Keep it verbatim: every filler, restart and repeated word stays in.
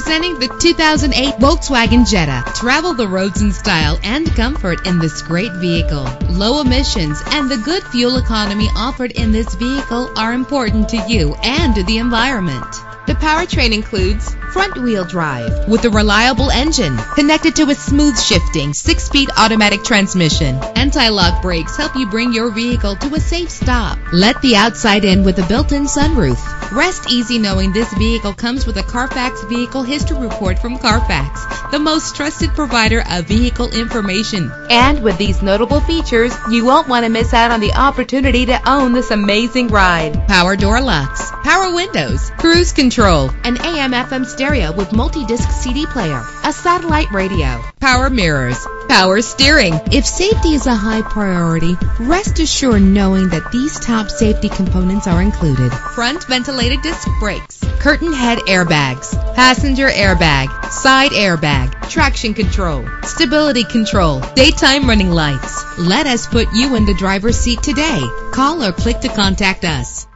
Presenting the two thousand eight Volkswagen Jetta. Travel the roads in style and comfort in this great vehicle. Low emissions and the good fuel economy offered in this vehicle are important to you and to the environment. The powertrain includes front-wheel drive with a reliable engine connected to a smooth shifting six-speed automatic transmission. Anti-lock brakes help you bring your vehicle to a safe stop. Let the outside in with a built-in sunroof. Rest easy knowing this vehicle comes with a Carfax Vehicle History Report from Carfax, the most trusted provider of vehicle information. And with these notable features, you won't want to miss out on the opportunity to own this amazing ride. Power door locks, power windows, cruise control, an A M F M stereo with multi-disc C D player, a satellite radio, power mirrors, power steering. If safety is a high priority, rest assured knowing that these top safety components are included. Front ventilated disc brakes, curtain head airbags, passenger airbag, side airbag, traction control, stability control, daytime running lights. Let us put you in the driver's seat today. Call or click to contact us.